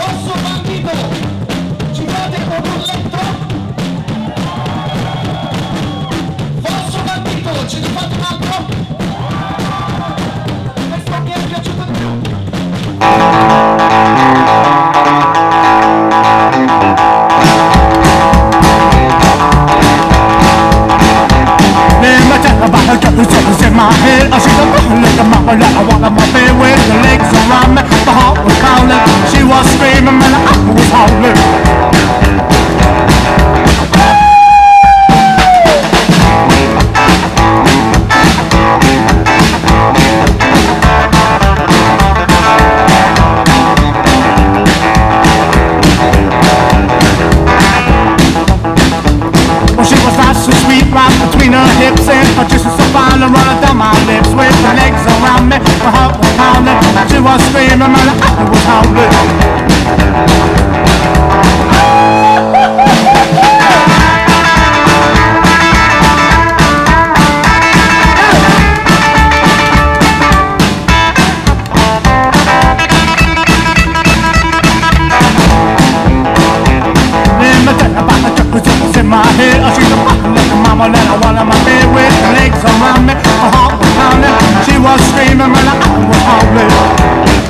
Vostro bandito, ci fate con un letto? Vostro bandito, ce ne fate un altro? Questo mi è piaciuto di più. About her got the seconds in my head. I see the like a mama like I want my bed with the legs around me. My heart was pounding, she was screaming, man, I was howling. Well, she was nice and sweet right between her hips, and her kisses so fine and running down my lips with her legs around me. My heart was pounding, she was screaming, man, I was howling. In my head, I see the bottom like a mama that I want on my bed with her legs around me. My heart was pounding, she was screaming, man, I was howling.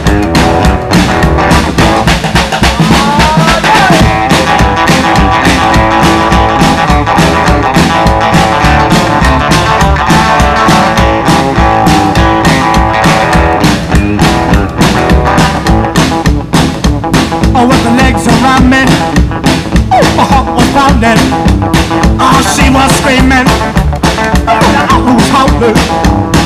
Oh, with the legs around me, my heart was pounding. Oh, she was screaming, I was howling.